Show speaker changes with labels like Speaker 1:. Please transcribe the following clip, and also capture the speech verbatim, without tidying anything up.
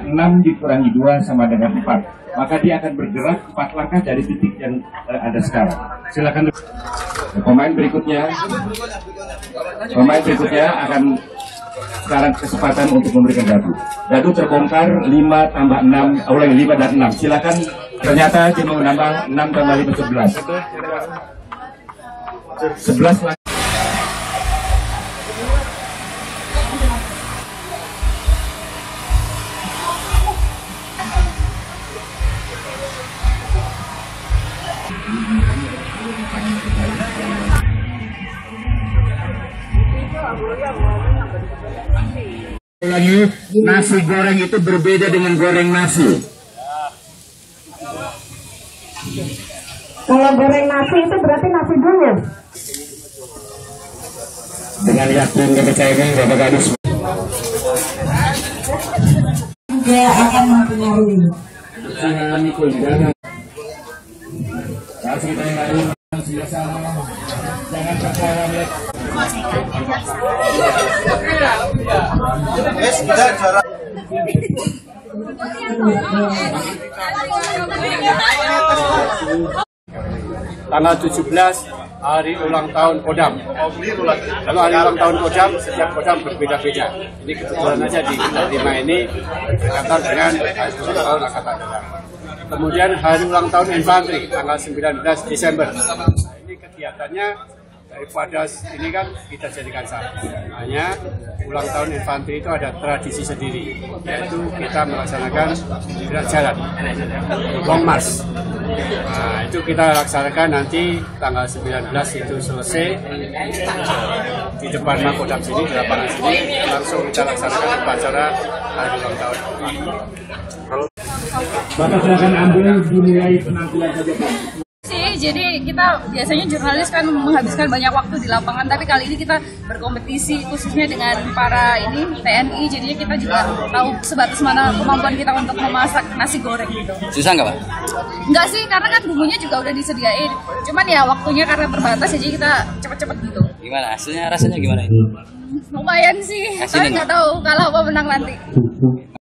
Speaker 1: enam dikurangi dua sama dengan empat. Maka dia akan bergerak empat langkah dari titik yang uh, ada sekarang. Silakan. Pemain berikutnya, pemain berikutnya akan sekarang kesempatan untuk memberikan dadu. Dadu terbongkar lima tambah enam, ulangi lima dan enam. Silakan. Ternyata dia mau menambah enam tambah lima sebelas. sebelas lagi. Lagi, nasi goreng itu berbeda dengan goreng nasi.
Speaker 2: Kalau goreng nasi itu berarti nasi dulu.
Speaker 1: Dengan yakin dan percaya Bapak Gadis.
Speaker 2: Dia akan mempengaruhi.
Speaker 1: Jangan ikut, jangan. Kasih kita yang lain, jangan percaya lihat.
Speaker 3: Tanggal tujuh belas hari ulang tahun Kodam. Kalau hari ulang tahun Kodam, setiap Kodam berbeda-beda. Ini kebetulan aja di lima ini berkaitan dengan hari ulang tahun Angkatan Darat. Kemudian hari ulang tahun Infanteri tanggal sembilan belas Desember. Nah, ini kegiatannya daripada ini kan kita jadikan satu. Hanya ulang tahun Infanteri itu ada tradisi sendiri, yaitu kita melaksanakan gerak jalan, long march. Nah, itu kita laksanakan nanti tanggal sembilan belas itu selesai di depan Makodam sini, di lapangan sini, langsung kita laksanakan upacara hari ulang tahun.
Speaker 1: Bapak silakan ambil dimulai penampilan saja Pak.
Speaker 4: Sih, jadi kita biasanya jurnalis kan menghabiskan banyak waktu di lapangan, tapi kali ini kita berkompetisi khususnya dengan para ini T N I, jadinya kita juga tahu sebatas mana kemampuan kita untuk memasak nasi goreng gitu.
Speaker 5: Susah nggak Pak?
Speaker 4: Enggak sih, karena kan bumbunya juga udah disediain, cuman ya waktunya karena terbatas, jadi kita cepet-cepet gitu.
Speaker 5: Gimana hasilnya, rasanya gimana ini?
Speaker 4: Lumayan sih, tapi nggak tahu kalau apa menang nanti.